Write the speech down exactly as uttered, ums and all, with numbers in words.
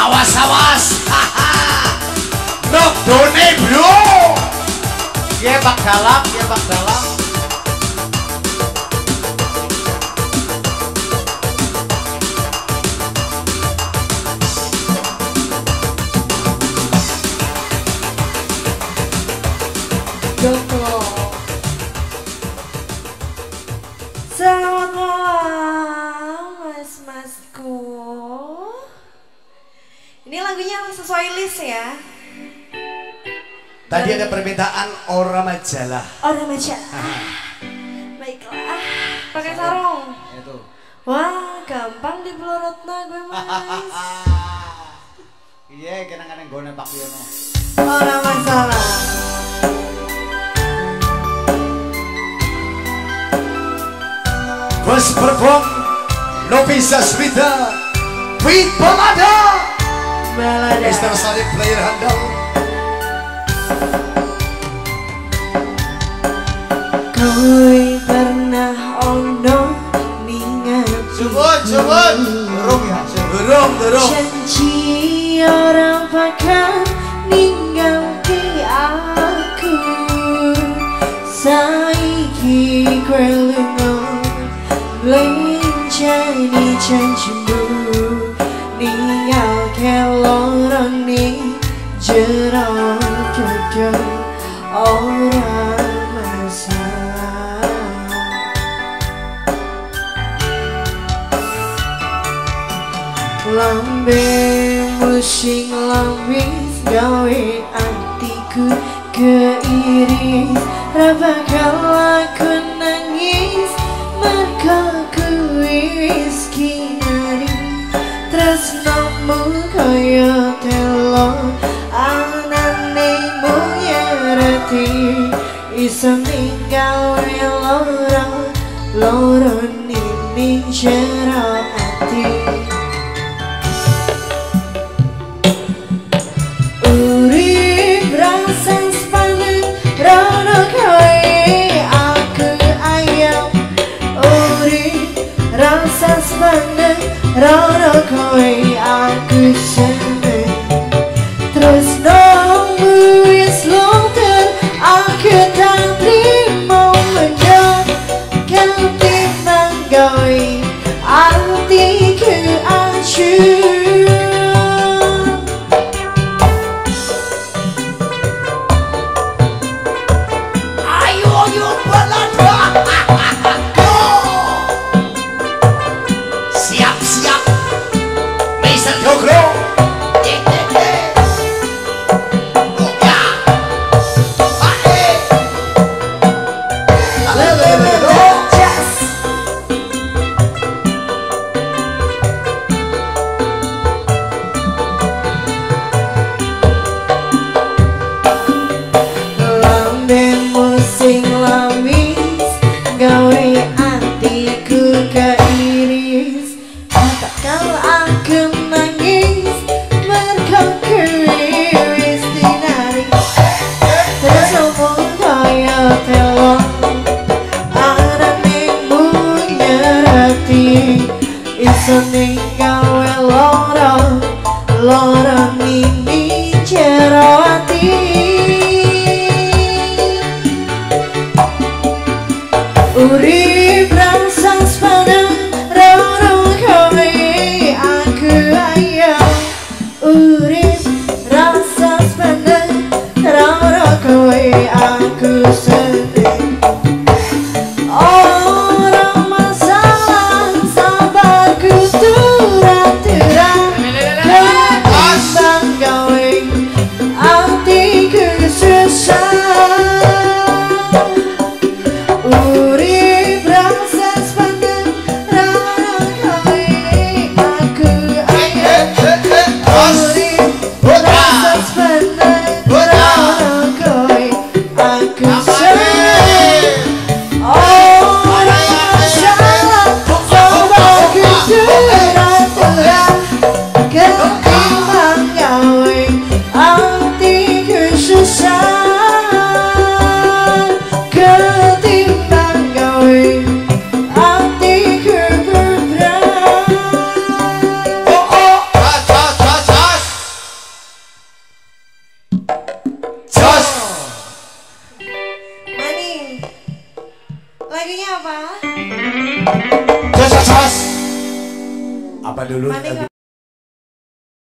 Awas awas. Nok done bro. Dia bak dalam, dia bak dalam. Selamat malam mas-masku. Ini lagunya sesuai list ya. Tadi ada permintaan Ora Majalah. Ora Majalah. Baiklah. Pakai sarung. Itu. Wah, gampang di pelorotna gue mas. Iya, kadang-kadang gue nempak dia no. Ora masalah. First perform Novisa Swita with Balada. Balada. Mister Salib player handal. Kau pernah ono ningat. Sebut, sebut. Durung ya, durung, durung. Janji orang bakal ninggal di aku. Saiki kowe lunga lencani janjimu ninggal kelorong ning jero dodo ora masalah. Lambemu sing lamis gawe atiku keiris, ra bakal aku nangis mergo kuwi wis kinari. Tresnomu kaya telo anane mung nyereti, iso ninggal loro loro ning jero ati. Urip rasa sepaneng rono kowe aku ayam. Urip rasa sepaneng rono kowe aku seneng. Terus nunggu wis luntur aku tak terima menjauh ganti manggawe hatiku acuh. Ayo ayo Balada. Siap, siap. Mister Jogro. Eh, eh, eh. Oh, ya. Ah, eh. Le, le, le, le. Yes. Lambemu sing lamis gawe atiku keiris, bakal aku nangis mergo kuwi wis dinari. Terus omong kaya telo anane mung nyereti, iso ninggal loro loro nini jero ati. Urip rasa sepaneng rono kowe aku ayam. Urip rasa sepaneng rono kowe aku seneng. Ora masalah sabarku turun. Lagunya apa? Jos, jos. Apa dulu?